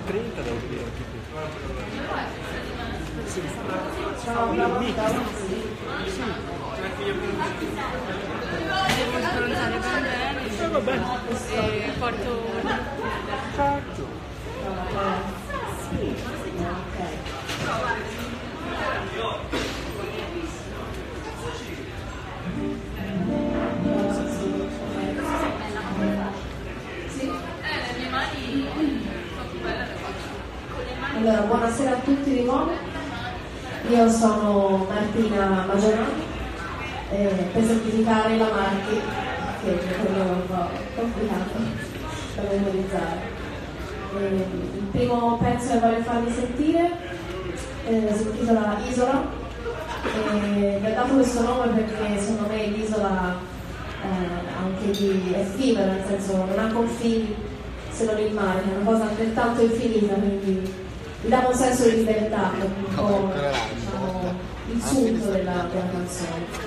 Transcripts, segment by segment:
30 devo dire anche qui. Sì. Ciao, Devo sbronzare bene Vabbè. e porto Faccio. sì. le mie mani sono più belle le faccio. Allora, buonasera a tutti di nuovo. Io sono Martina Maggiorani, per semplificare la Marti, che è quello un po' complicato da memorizzare. Il primo pezzo che voglio farvi sentire si intitola Isola. Mi ha dato questo nome perché secondo me l'isola anche di effimera, nel senso non ha confini se non il mare, è una cosa altrettanto infinita, quindi mi dà un senso di libertà, un po' diciamo, il sunto della canzone.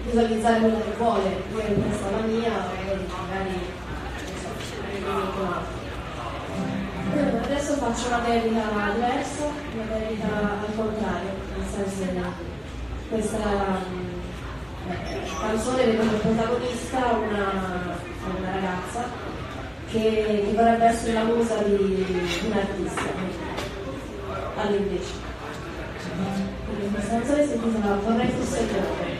visualizzare quello che vuole, io ho impressa la mia, magari non so, adesso faccio una dedica diversa, una dedica al contrario, nel senso che questa canzone vede come protagonista una ragazza che vorrebbe essere la musa di un artista all'invece. Quindi questa canzone si intitola Vorrei fosse il nome.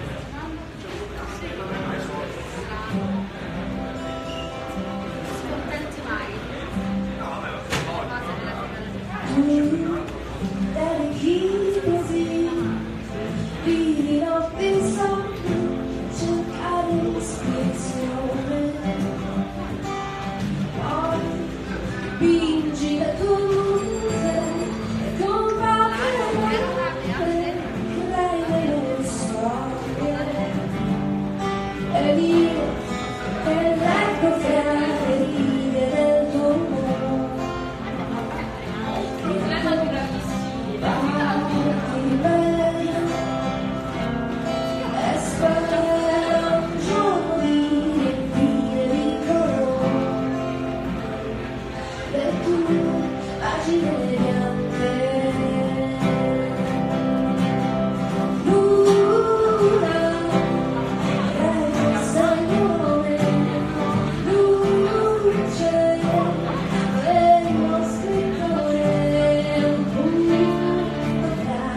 Dedichi così, vivi notte sonni, cercare ispirazione, poi vinci le tue muse e combatti le notte, crei le loro storie, ed io che leggo fra le righe del tuo amore. Spero un giorno di riempire di colore le tue pagine bianche. Luna, resta il nome, luce del mio scrittore, un punto tra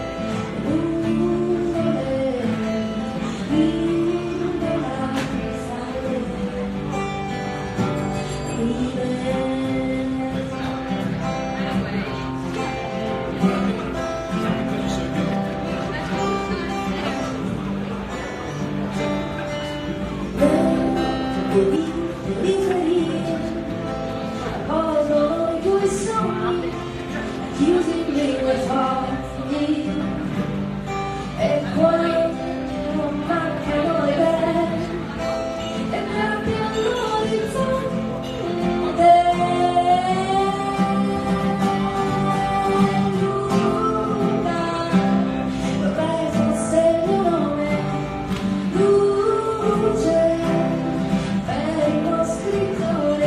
chiusi le foglie e quando mancano le vere e cambiano l'orizzonte. Luna, vorrei fosse il mio nome, luce per il mio scrittore.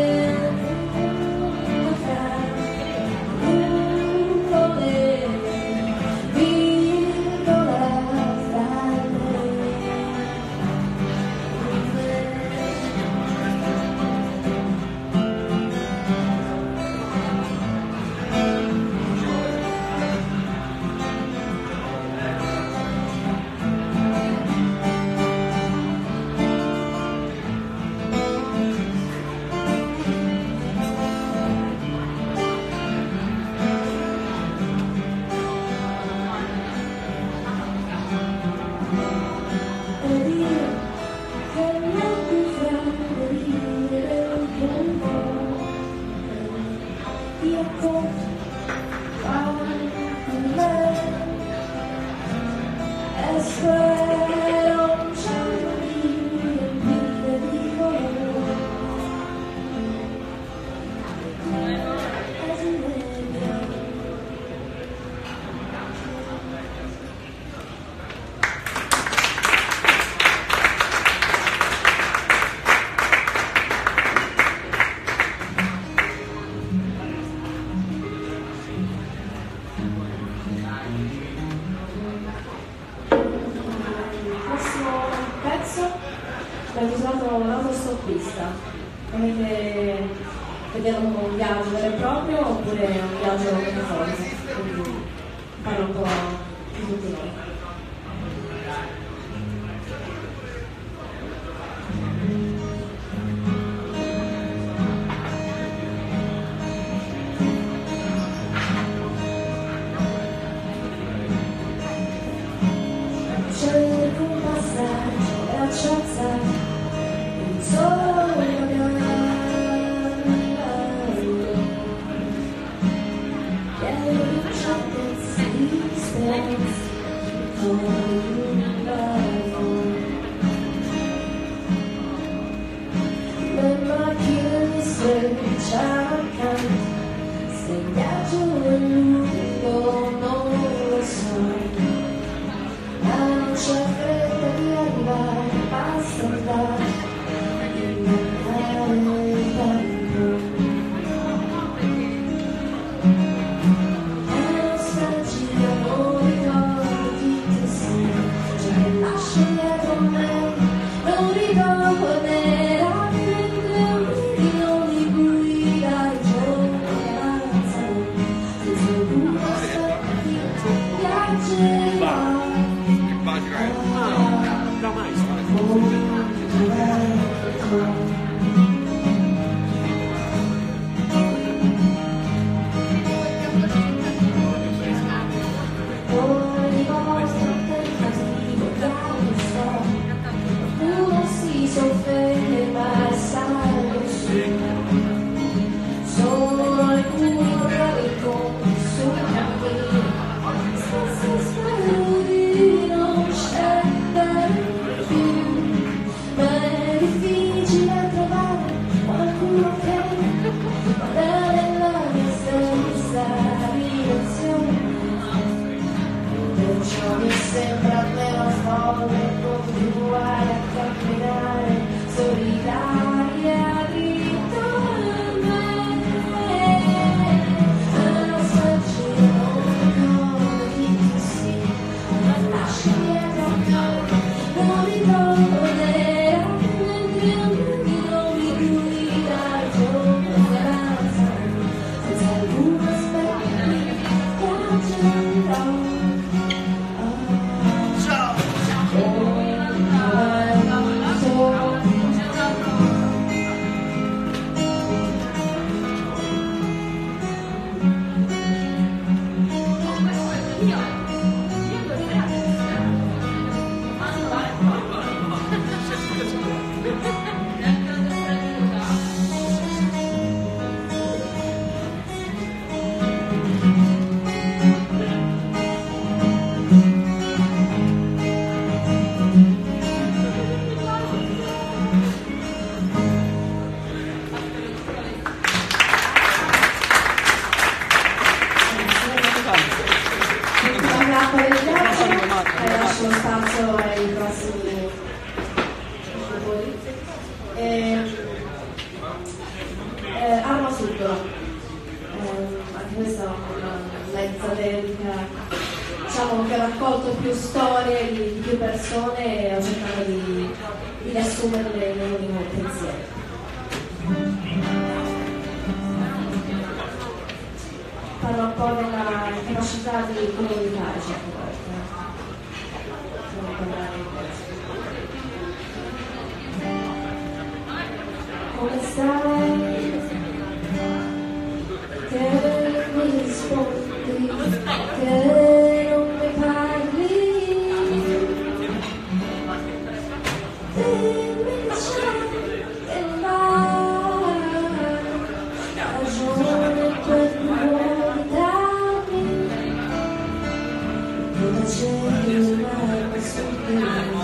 Ho usato l'autostoppista. Vediamo un viaggio vero e proprio oppure un viaggio metaforico, quindi parlo un po' di tutti noi. Cerco un passaggio e acciazza il sole che certezza di speranza come un lago. Le macchine mi strisciano accanto, se il viaggio è lungo non lo so. Non c'è fretta di arrivare. Lascio spazio ai prossimi autori. Arma Subdola, anche questa è una mezza dedica, diciamo che ho raccolto più storie di più persone e ho cercato di riassumerle in un unico pensiero. Parlo un po' della capacità di comunicare certe volte. Come stai? Che mi rispondi? Che non mi parli? Dimmi che vai, ragione per vuoi darmi, che c'è una stupida,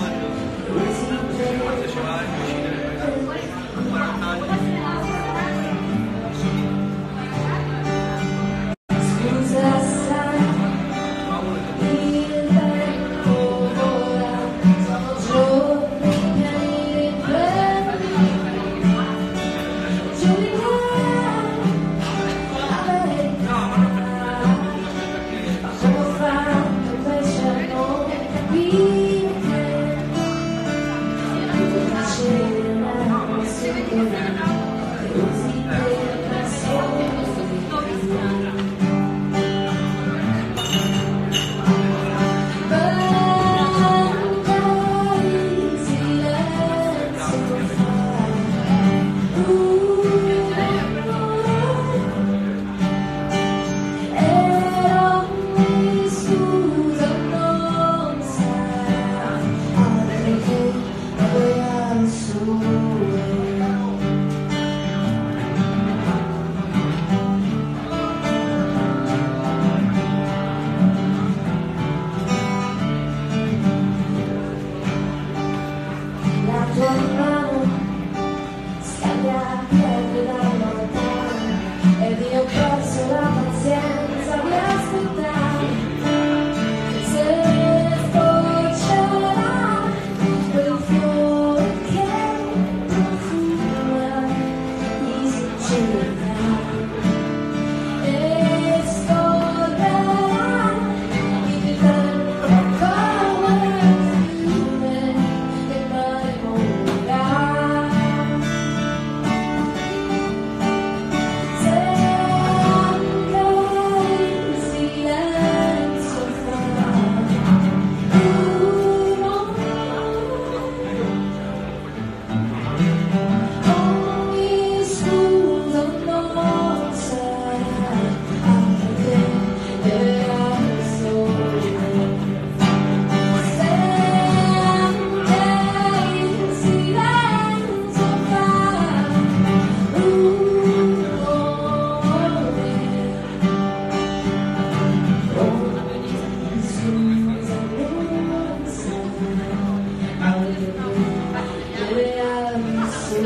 le ali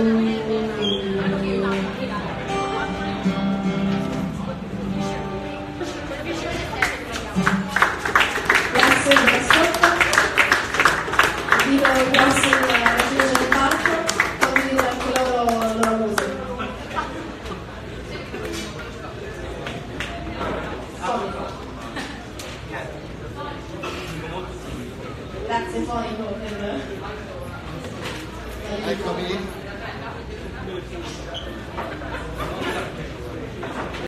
grazie per l'ascolto, invito i prossimi a raggiungere il palco, condividere anche loro musica. Grazie Fonico per Eccomi.